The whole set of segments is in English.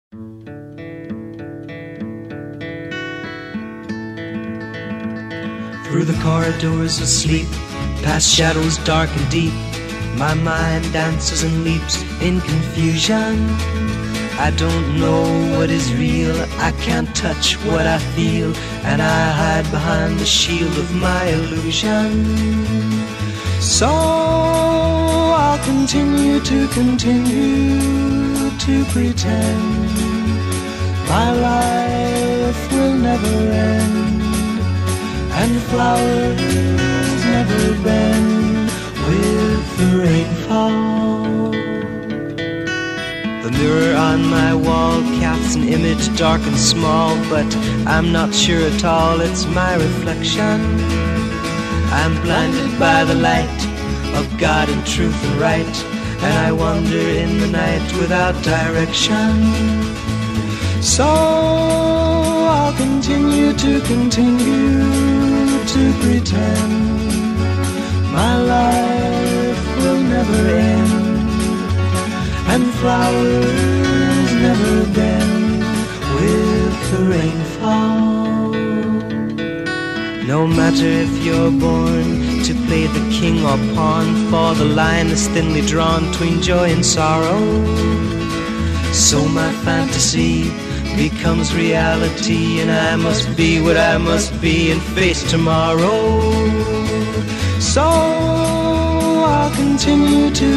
Through the corridors of sleep, past shadows dark and deep, my mind dances and leaps in confusion. I don't know what is real, I can't touch what I feel, and I hide behind the shield of my illusion. So I'll continue to pretend my life will never end, and flowers never bend with the rainfall. The mirror on my wall casts an image dark and small, but I'm not sure at all it's my reflection. I'm blinded by the light of God and truth and right, and I wander in the night without direction. So I'll continue to pretend my life will never end, and flowers never bend with the rainfall. No matter if you're born to play the king or pawn, for the line is thinly drawn between joy and sorrow. So my fantasy becomes reality, and I must be what I must be and face tomorrow. So I'll continue to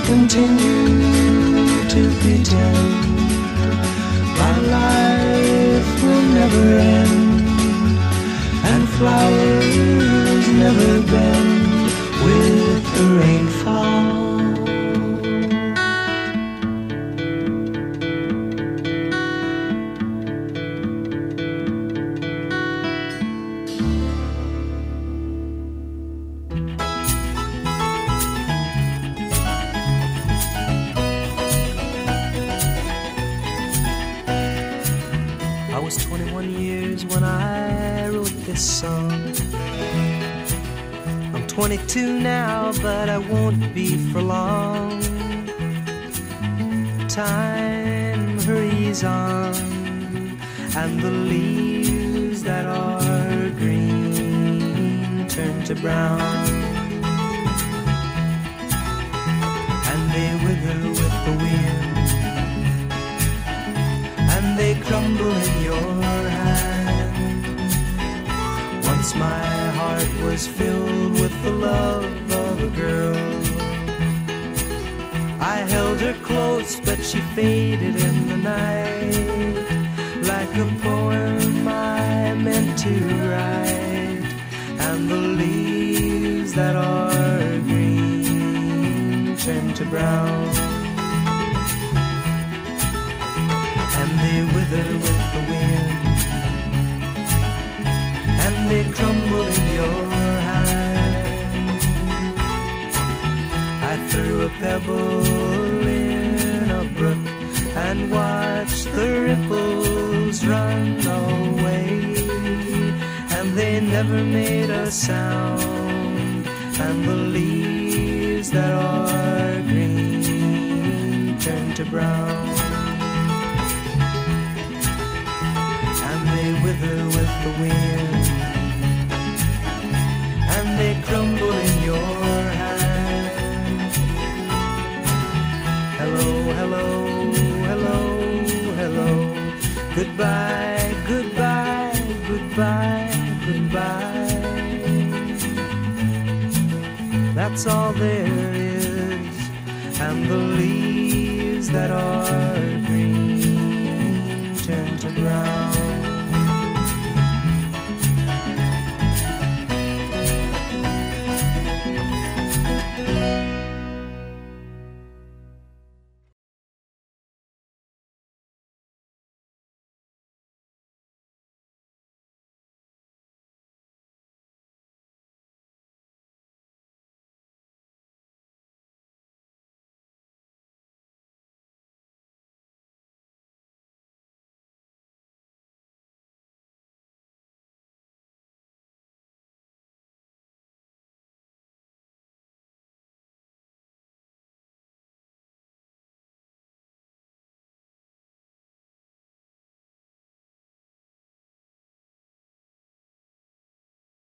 pretend my life will never end, and flowers never bend with the rainfall. I was 21 years when I wrote this song. I'm 22 now, but I won't be for long. Time hurries on, and the leaves that are green turn to brown, and they wither with the wind, and they crumble in your hand. Once my heart was filled with the love of a girl. I held her close, but she faded in the night, like a poem I meant to write. And the leaves that are green turn to brown, and they wither with the wind, and they crumble in your hand. I threw a pebble in a brook and watched the ripples run away, and they never made a sound, and the leaves that are green turn to brown, and they wither with the wind, and they crumble in your hand. Hello, hello, hello, hello. Goodbye, goodbye, goodbye, goodbye. That's all there is, and the leaves that are